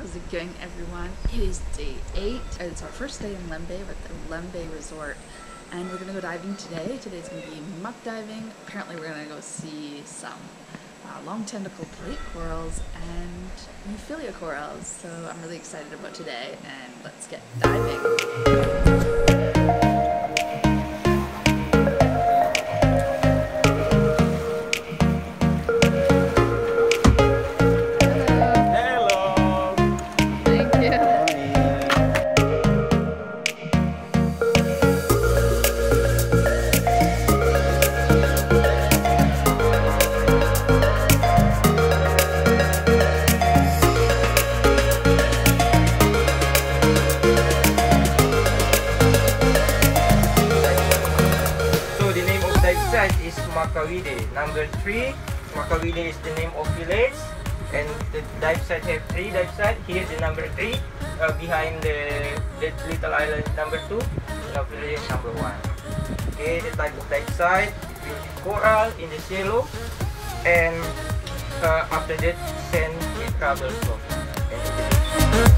How's it going, everyone? It is day 8. It's our first day in Lembeh at the Lembeh resort, and we're gonna go diving today. Today's gonna be muck diving. Apparently we're gonna go see some long tentacle plate corals and Euphyllia corals. So I'm really excited about today, and let's get diving. Is Makawide. Number 3, Makawide is the name of village, and the dive site have 3 dive sites. Here's the number 3, behind the little island number 2, Euphyllia is number 1. Okay, the type of dive site, it will be coral in the shallow, and after that sand it travels off.